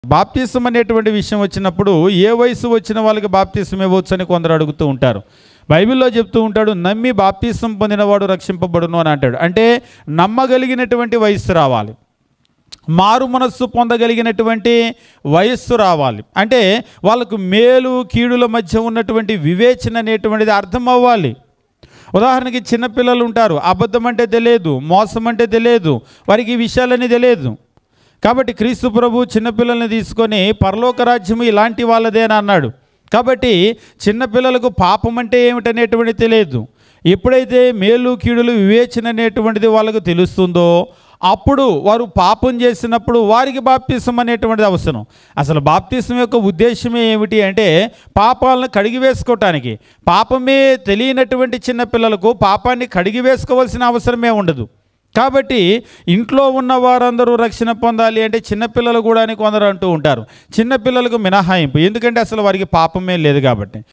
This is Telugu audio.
బాప్తిసం అనేటువంటి విషయం వచ్చినప్పుడు ఏ వయసు వచ్చిన వాళ్ళకి బాప్తిసం ఇవ్వచ్చు అని కొందరు అడుగుతూ ఉంటారు. బైబిల్లో చెప్తూ ఉంటాడు, నమ్మి బాప్తిసం పొందినవాడు రక్షింపబడును అని అంటాడు. అంటే నమ్మగలిగినటువంటి వయస్సు రావాలి, మారు మనస్సు పొందగలిగినటువంటి వయస్సు రావాలి. అంటే వాళ్ళకు మేలు కీడుల మధ్య ఉన్నటువంటి వివేచన అనేటువంటిది అర్థం అవ్వాలి. ఉదాహరణకి చిన్నపిల్లలు ఉంటారు, అబద్ధం అంటే తెలియదు, మోసం అంటే తెలియదు, వారికి ఈ విషయాలన్నీ తెలియదు. కాబట్టి క్రీస్తు ప్రభు చిన్నపిల్లల్ని తీసుకొని పరలోక రాజ్యము ఇలాంటి వాళ్ళదే అని అన్నాడు. కాబట్టి చిన్నపిల్లలకు పాపం అంటే ఏమిటనేటువంటిది తెలియదు. ఎప్పుడైతే మేలు కీడులు వివేచన అనేటువంటిది వాళ్ళకు తెలుస్తుందో అప్పుడు వారు పాపం చేసినప్పుడు వారికి బాప్తిసం అనేటువంటిది అవసరం. అసలు బాప్తిసం యొక్క ఉద్దేశమే ఏమిటి అంటే పాపాలను కడిగివేసుకోవటానికి. పాపమే తెలియనటువంటి చిన్నపిల్లలకు పాపాన్ని కడిగివేసుకోవాల్సిన అవసరమే ఉండదు. కాబట్టి ఇంట్లో ఉన్న వారందరూ రక్షణ పొందాలి అంటే చిన్నపిల్లలు కూడా అని కొందరు అంటూ ఉంటారు. చిన్నపిల్లలకు మినహాయింపు, ఎందుకంటే అసలు వారికి పాపమే లేదు కాబట్టి.